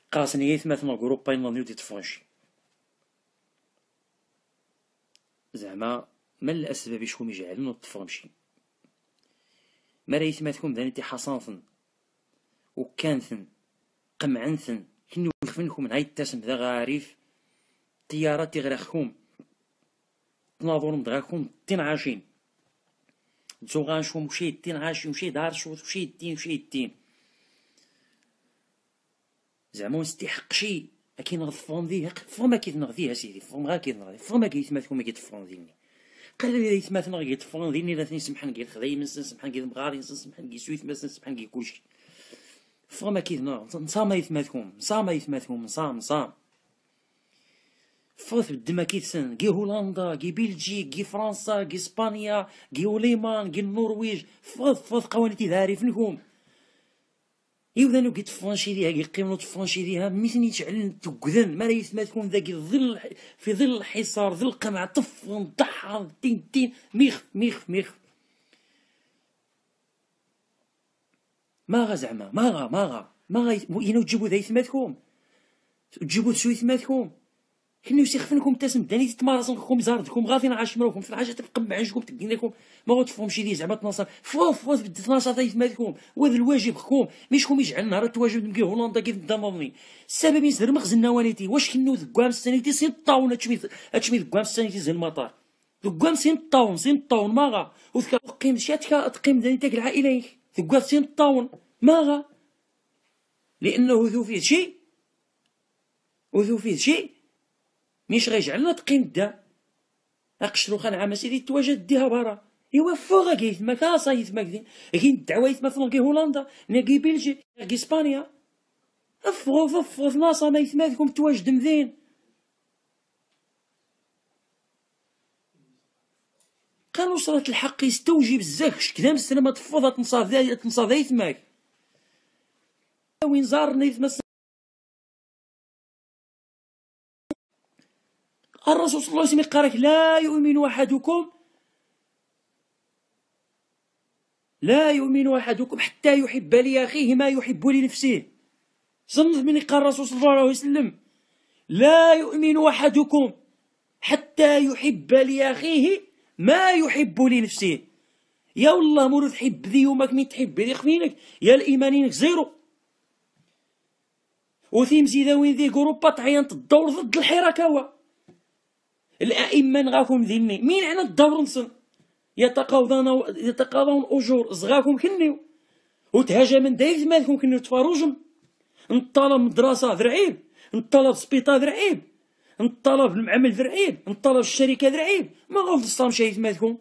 قاسني يثمثنا الجروب ناضيو دي تفرنشي. زعما ما الاسباب شكون يجعلنا تفرنشي؟ ما راه يثمثكم ذاني حصانثن وكانثن قمعنثن كنو يخفنكم من هاي التاسم ذا غاريف طيارات تغرخكم تناظر مدغاكم تين عاشين تزوغان شو مشي تين عاشين مشي دار شو مشي الدين زعما نستحق شي اكي نغضفون ذي فما كي نغذيها سيدي فما كي نغذي فما كي يثمثكم كي تفرون ذيني قال لي يثمثنا كي تفرون ذيني لا نسمحن كي الخذايم نسمحن كي المغاري نسمحن كي سويت نسمحن كي كلشي فما كي نصام يثمثكم نصام فوث بالدما كيتسن كي هولندا كي بلجيك كي فرنسا كي اسبانيا كي وليمان كي النرويج فوث قوانيتي ذاري فنكم يوذانو كي تفرنشي ليها كي قيمنو تفرنشي ليها ميثني تعلن تقذن ما لا يثمثكم ذاك الظل في ظل الحصار ظل القمع طفن ضحى تين ميخ ما زعما ما غا ينو تجيبو ذا يثمثكم تجيبو تسوي ثمثكم كنو يسخفنكم تاسم داني تتمارسنكم زاردكم غاثين عاش مروكم في الحاجه تبقى معجكم تقنيكم ما غتفهمش شي زعما تناصر فوف بد 12 يثمثكم وهذا الواجب خكم ميشكم يجعل نهار الواجب نمكي هولندا كيف دامضني السبب يزر مخزن نوانيتي واش كنو ذكوام السنيتي سين طاون اتشمي ذكوام السنيتي زي المطار ذكوام سين طاون ماغا وذكا تقيم شاتك تقيم داني تاك العائله ذكوام سين طاون ماغا لانه ذو فيه شيء مش غيجعلنا تقيم دا اقشرو خان عام سيدي تواجد ديها برا ايوا فوغا كي يثمك يثمك ذي كاين الدعوه يثمثنا كي هولندا كي بلجيك كي اسبانيا فوف ناصا ما يثمثكم تواجد مذين قالوا صلاة الحق يستوجب بزاف كذا مسلمة تفوضها تنصاف يثمك وين زارنا يثمث الرسول صلى الله عليه وسلم قال لك لا يؤمن أحدكم حتى يحب لأخيه ما يحب لنفسه. صنف من قال الرسول صلى الله عليه وسلم لا يؤمن أحدكم حتى يحب لأخيه ما يحب لنفسه. يا والله مورد تحب ذي وماك مين تحب ذي خفينك يا الإيمانينك زيرو وثيم زيدا وين ذي جروبا تعينت الدور ضد الحركة الائمه نغاكم ذني مين عنا الدور نصن يتقاضون اجور صغاكم كنيو وتهاجم من دايز مالكم كنيو تفاروجم نطلب مدرسه ذرعيب نطلب سبيطار ذرعيب نطلب المعمل ذرعيب نطلب الشركه ذرعيب ما غنصام شي مالكم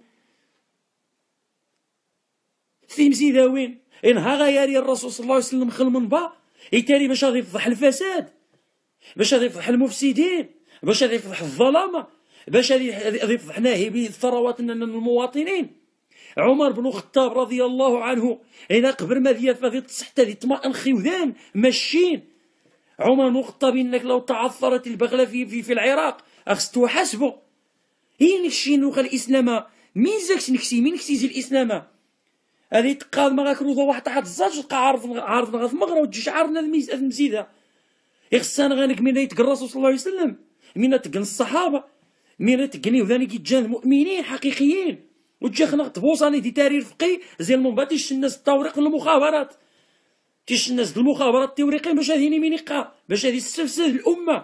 ثيم زيدا وين انها غياري الرسول صلى الله عليه وسلم خل منبا يتاري باش غادي يفضح الفساد باش غادي يفضح المفسدين باش غادي يفضح الظلامه باش غادي يفضح ناهبي ثروات المواطنين. عمر بن الخطاب رضي الله عنه هنا قبل ما ذي تصحت هذه طمأن خيوذان ماشيين عمر بن الخطاب انك لو تعثرت البغله في العراق اخستو حسبه هي نكشي نوخ الاسلام مين زاكش نكسي مين نكسي زي الاسلام هذه تقاد ما غاك روضه واحد تحت الزاج تلقى عارض غا المغرب وتجيش عارضنا المزيده يخصنا غانك من يتق الرسول صلى الله عليه وسلم من تقن الصحابه من تقني وذاني كيتجان المؤمنين حقيقيين وتجي خنقت بوصاني دي تاريخ فقي زي المنباتيش الناس التوريق المخابرات تيش الناس المخابرات التوريقين باش هذيني مين يقع باش هذه تستفسد الامه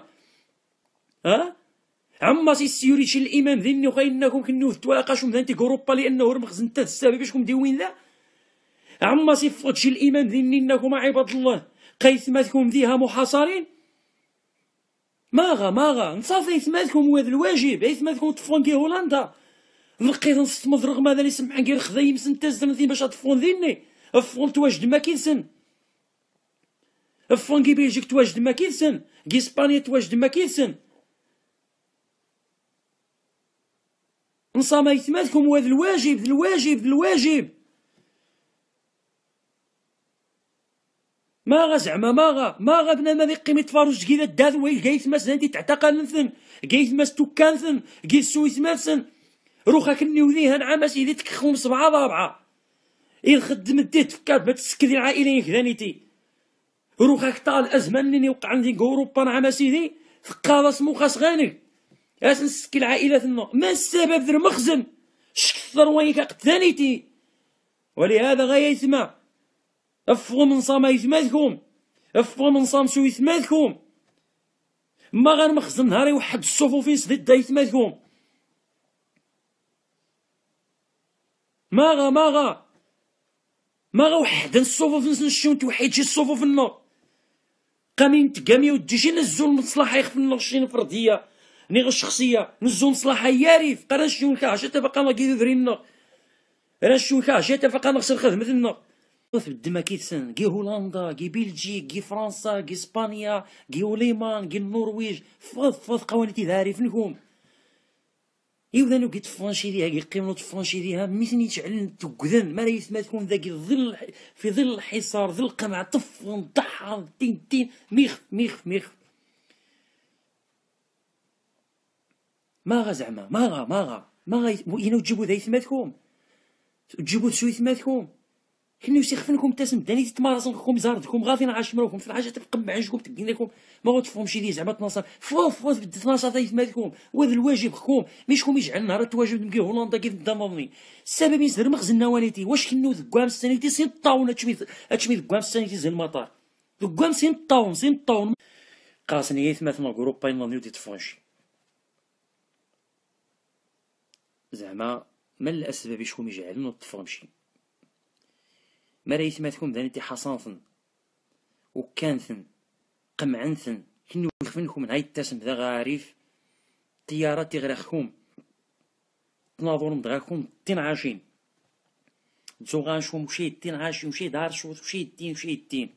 عما سيوري شي الامام ذني وخاينكم كنو تواقاشوا ذانتي جروبا لانه المخزن تاع السبب باشكم ديوين ذا عما صفات شي الامام ذني انكم عباد الله قيثمتكم ذيها محاصرين ماغا نصافي يثماتكم وهذا الواجب يثماتكم تفون كي هولندا نقيت نستمض رغم هذا اللي سمح كي الخذايم سنتازن ذي باش تفون ذيني افون تواجد ما كينسن افون كي بلجيك تواجد ما كينسن كي اسبانيا تواجد ما كينسن نصام يثماتكم وهذا الواجب ماغا زعما ماغا بنا ما ذي قيمة فاروج كذا داذ ويل قايث ماس هادي تعتقل نثن قايث ماس توكانثن قايث سويث ماسن روخا كنيو ذيها نعم سيدي تكخهم 7 ضابعة إذا خدم الديت فكات ما تسكدي العائلين كذانيتي روخاك طال الازمان اللي وقع عندي اوروبا نعم سيدي ثقاله سمو خاص غانك اش نسكي العائلات ما السبب در مخزن شك الثروين كقتانيتي. ولهذا غاية يسمع افغوا من صام يثماتكم، افغوا من صام سو يثماتكم، ما غير مخزن نهار يوحد الصفوفيس ضد يثماتكم. ما غا وحد الصفوف نسنشون توحيد شي الصفوف النار قامين تقامي وديشي نزول المصلحة يخف النار شي فردية نيغ الشخصية نزول مصلحة ياريف قرا شون كاع تبقى ما كيدري النار راه شون كاع تبقى نغسل خدمة النار بالدما كيتسن كي هولندا كي بلجيك كي فرنسا كي اسبانيا كي وليمان كي النرويج فض قوانين تيداري فينكم يوذانو كي تفرانشي ليها كي قيمنو تفرانشي ليها ميثني تعلن تقذن ما راه يسمى ذاك الظل في ظل الحصار ظل القمع طف ونضحى تين ميخ ما زعما ما غا ينو تجيبو ذا يثماتكم تجيبو تسوي ثماتكم كنو يسخفنكم تاسم داني تمارسنكم زاردكم غادي نعاش مروكم في الحاجه تبقى معجكم تقنيكم ما غتفهمش لي زعما تناصر فوف بدت 12 يثماتكم وهذا الواجب خكم ميشكم يجعل نهار تواجب نمكي هولندا كيف الدمرني السبب يزهر مخزن نوانيتي واش كنو ذكوام السنيتي سين طاون هاتشمي ذكوام السنيتي زي المطار ذكوام سين طاون قاسني يثماتنا اوروبا ينضيو تفرنشي زعما ما الاسباب شكون يجعلنا تفرمشي ما راه يثماتكم ذانيتي حصانثن وكانثن قمعنثن كنو يخفنكم من هاي التاسم ذا غاريف طيارات تغرخكم تناظرون دغاكم تين عاشين تزوغان شو مشي تين عاشين وشي دار شو وشي التين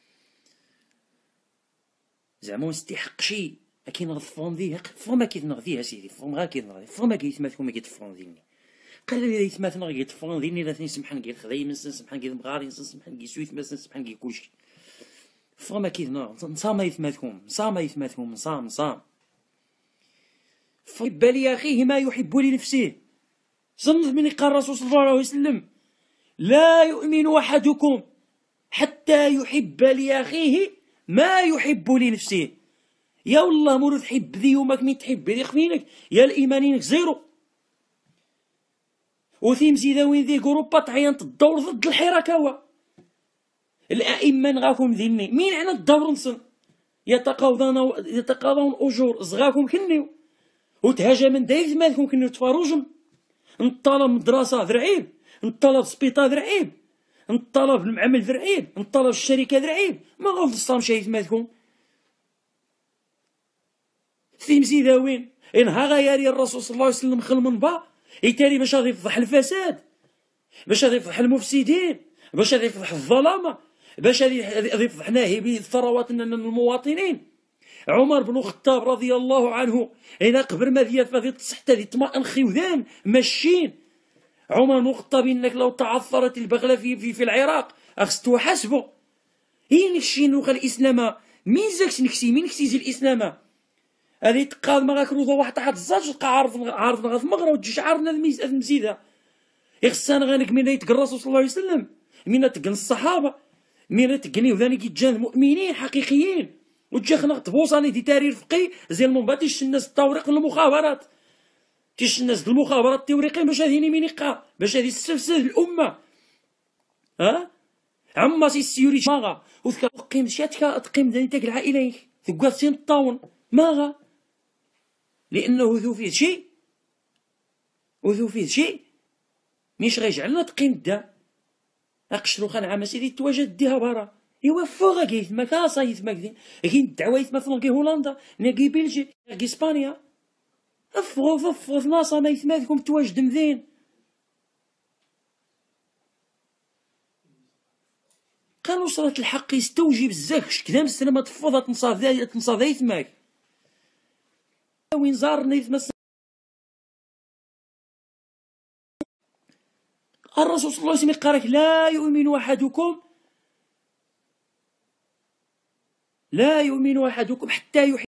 زعما نستحق شي اكي نغفون ذي فما كي نغذيها سيدي فما كي نغذي فما كي يثماتكم كي تفون ذيني قال لي يثماتنا كي تفون ذيني لا نسمحن كي خدايم نسمحن كي مغاري نسمحن كي سويت نسمحن كي كلشي فما كي نصام يثماتكم نصام فيب لأخيه ما يحب لنفسه صنف من قال الرسول صلى الله عليه وسلم لا يؤمن أحدكم حتى يحب لأخيه ما يحب لنفسه. يا والله مولود تحب ذي وماك مين تحب ذي خفينك يا الإيمانينك زيرو وثيم زيداوين ذي قروبا تعينت الدور ضد الحركة الأئمة نغاكم ذيني مين عنا الدور نصن يتقاضون أجور صغاكم كنيو وتهاجم من دايف مالكم كنيو تفاروجم نطلب مدرسة ذرعيب نطلب سبيطار ذرعيب نطلب المعمل ذرعيب نطلب الشركة ذرعيب ما غلط الصام شايف مالكم ثيم زيداوين إنها غياري الرسول صلى الله عليه وسلم خل من با يتاري باش غادي يفضح الفساد باش غادي يفضح المفسدين باش غادي يفضح الظلامة باش غادي يفضح ناهبي الثروات المواطنين. عمر بن الخطاب رضي الله عنه إنا قبل ما ذي تصحت هذه طمأن خيوذان ماشيين عمر بن الخطاب إنك لو تعثرت البغلة في العراق أخذت حسبه نكشي نوخ الإسلام مين زاكش نكسي مين نكسي الإسلام هذه تقاد ما غاك روضه واحد تحت الزاج تلقى عارض غاف مغرى وتجيش عارضنا المزيده يخصان غانك من يتقن الرسول صلى الله عليه وسلم من تقن الصحابه من تقني وذاني كيتجان مؤمنين حقيقيين وتجي خنق تبوصاني دي تاريخ فقي زي المنبات تيش الناس التوريق المخابرات تيش الناس المخابرات التوريقين باش هذيني مين يقع باش هذه تستفسد الامه عما سي السيوري ماغا وتقيم شاتك تقيم ذاني تاك العائله ثقات سين الطاون ماغا لأنه ذو فيه شيء مش غيجعلنا تقيم الدا أقشرو خان عام سيدي تواجد ديها برا يوفوغا كيثما كاسا يثما كذين كاين الدعوة يثما كي هولندا كي بلجيك كي إسبانيا فوغ ناصا ما يثماتكم تواجد مذين قالوا صلاة الحق يستوجب بزاف كذا مسلمة تفوضها تنصاف ذا يثماك وين زارني يتمثل الرسول صلى الله عليه وسلم قالك لا يؤمن أحدكم حتى يحب